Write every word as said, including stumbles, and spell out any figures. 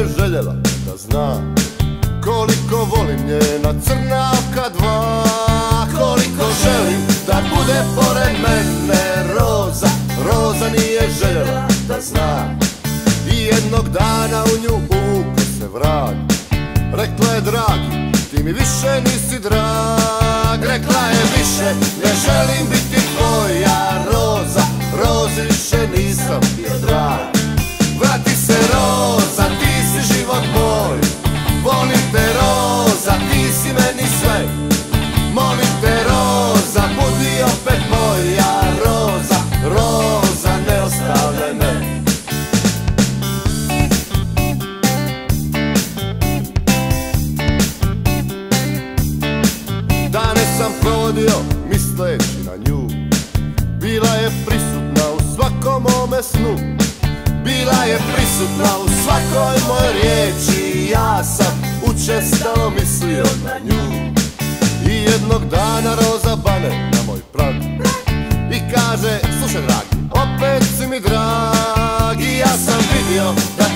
je željela da zna koliko volim njena crna oka dva. Koliko želim da bude pored mene roza, roza nije željela da zna. I jednog dana u nju uvuko se vrag, rekla je dragi, ti mi više nisi drag. Rekla je više ne želim biti tvoja roza, rozi više nisam bio drag. Vrati se roza, ti si život moj, volim te roza, ti si meni sve. Molim te roza, budi opet moja roza, roza ne ostavljaj me. Dane sam provodio misleći na nju, bila je prisutna u svakom mome snu. Bila je prisutna u svakoj mojoj riječi, ja sam učestalo mislio na nju. I jednog dana roza bane na moj prag i kaže, slušaj dragi, opet si mi drag. I ja sam vidio da